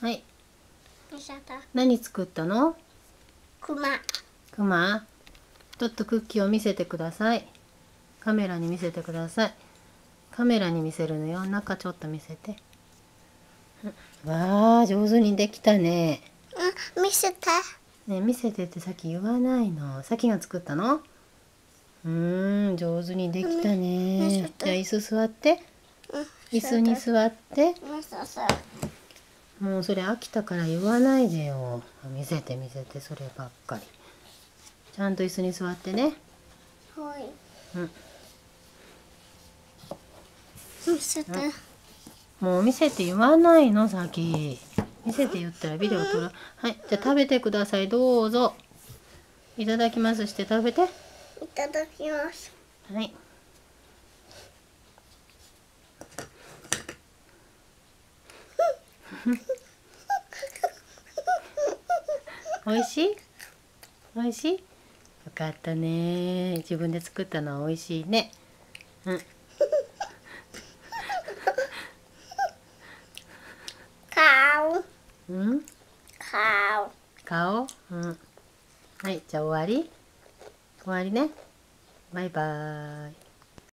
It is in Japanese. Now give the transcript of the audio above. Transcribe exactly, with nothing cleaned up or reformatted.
はい。 見せた。 何作ったの？ クマ。 クマ。ちょっとクッキーを見せてください。カメラに見せてください。カメラに見せるのよ。中ちょっと見せて。わあ、上手にできたね。 うん、見せて。 ね、見せてってさっき言わないの。さきが作ったの？うーん、上手にできたね。じゃあ椅子座って。 うん、 椅子に座って。 見せて。 もうそれ飽きたから言わないでよ。見せて見せて、そればっかり。ちゃんと椅子に座ってね。 はい。 うん。 見せて。 もう見せて言わないの、さき。見せて言ったらビデオ撮る。はい、じゃあ食べてください。どうぞ。いただきますして食べて。 いただきます。 はい。おいしい？おいしい？よかったね。自分で作ったのはおいしいね。うん。 顔。 うん？ 顔。 顔？うん。はい、じゃあ終わり？終わりね。バイバーイ。